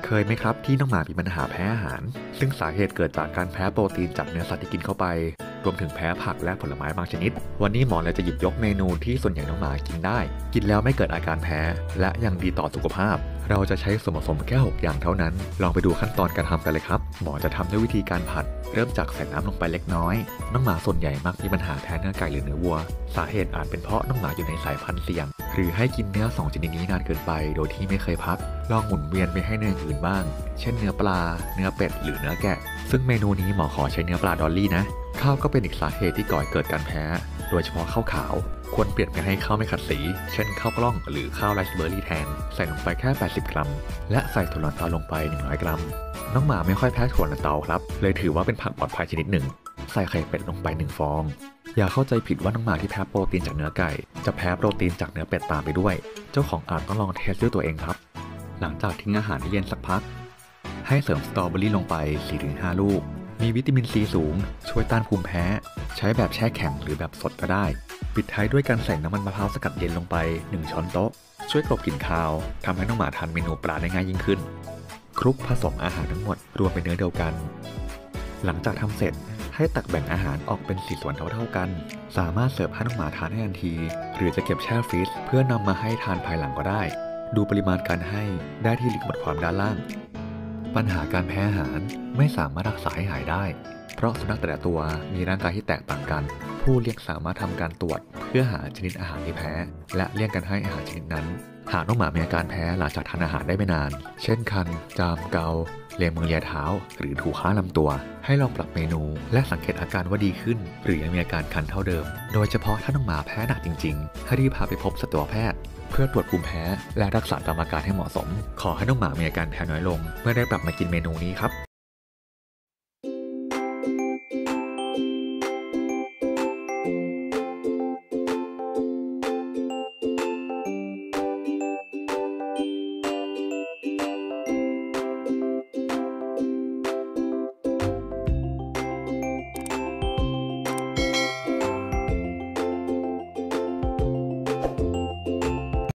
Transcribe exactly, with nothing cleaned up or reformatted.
เคยไหมครับที่น้องหมามีปัญหาแพ้อาหารซึ่งสาเหตุเกิดจากการแพ้โปรตีนจากเนื้อสัตว์ที่กินเข้าไปรวมถึงแพ้ผักและผลไม้บางชนิดวันนี้หมอเลยจะหยิบยกเมนูที่ส่วนใหญ่น้องหมากินได้กินแล้วไม่เกิดอาการแพ้และยังดีต่อสุขภาพเราจะใช้ส่วนผสมแค่หกอย่างเท่านั้นลองไปดูขั้นตอนการทำกันเลยครับหมอจะทำด้วยวิธีการผัดเริ่มจากใส่น้ำลงไปเล็กน้อยน้องหมาส่วนใหญ่มักมีปัญหาแพ้เนื้อไก่หรือเนื้อวัวสาเหตุอาจเป็นเพราะน้องหมาอยู่ในสายพันธุ์เสี่ยงหรือให้กินเนื้อสองชนิดนี้นานเกินไปโดยที่ไม่เคยพักลองหมุนเวียนไปให้เนื้ออื่นบ้างเช่นเนื้อปลาเนื้อเป็ดหรือเนื้อแกะซึ่งเมนูนี้หมอขอใช้เนื้อปลาดอลลี่นะข้าวก็เป็นอีกสาเหตุที่ก่อให้เกิดการแพ้โดยเฉพาะข้าวขาวควรเปลี่ยนไปให้ข้าวไม่ขัดสีเช่นข้าวกล้องหรือข้าวไรซ์เบอร์รี่แทนใส่ลงไปแค่แปดสิบกรัมและใส่ถั่วลันเตาลงไปหนึ่งร้อยกรัมน้องหมาไม่ค่อยแพ้ถั่วลันเตาครับเลยถือว่าเป็นผักปลอดภัยชนิดหนึ่งใส่ไข่เป็ดลงไปหนึ่งฟองอย่าเข้าใจผิดว่าน้องหมาที่แพ้โปรตีนจากเนื้อไก่จะแพ้โปรตีนจากเนื้อเป็ดตามไปด้วยเจ้าของอาจต้องลองเทสด้วยตัวเองครับหลังจากทิ้งอาหารให้เย็นสักพักให้เสริมสตรอเบอรี่ลงไป สี่ถึงห้า ลูกมีวิตามินซีสูงช่วยต้านภูมิแพ้ใช้แบบแช่แข็งหรือแบบสดก็ได้ปิดท้ายด้วยการใส่น้ำมันมะพร้าวสกัดเย็นลงไปหนึ่งช้อนโต๊ะช่วยกลบกลิ่นคาวทำให้น้องหมาทานเมนูปลาได้ง่ายยิ่งขึ้นคลุกผสมอาหารทั้งหมดรวมเป็นเนื้อเดียวกันหลังจากทำเสร็จให้ตักแบ่งอาหารออกเป็นสี่ส่วนเท่าๆกันสามารถเสิร์ฟให้น้องหมาทานได้ทันทีหรือจะเก็บแช่ฟรีซเพื่อนำมาให้ทานภายหลังก็ได้ดูปริมาณการให้ได้ที่ลิงก์บทความด้านล่างปัญหาการแพ้อาหารไม่สามารถรักษาให้หายได้เพราะสุนัขแต่ละตัวมีร่างกายที่แตกต่างกันผู้เลี้ยงสามารถทำการตรวจเพื่อหาชนิดอาหารที่แพ้และเลี่ยงการให้อาหารชนิดนั้นหากน้องหมามีอาการแพ้หลังจากทานอาหารได้ไม่นานเช่นคันจามเกาเลียมือเลียเท้าหรือถูข้าลำตัวให้ลองปรับเมนูและสังเกตอาการว่าดีขึ้นหรือยังมีอาการคันเท่าเดิมโดยเฉพาะถ้าน้องหมาแพ้หนักจริงๆให้รีบพาไปพบสัตวแพทย์เพื่อตรวจภูมิแพ้และรักษาตามอาการให้เหมาะสมขอให้น้องหมามีอาการแพ้น้อยลงเมื่อได้ปรับมากินเมนูนี้ครับ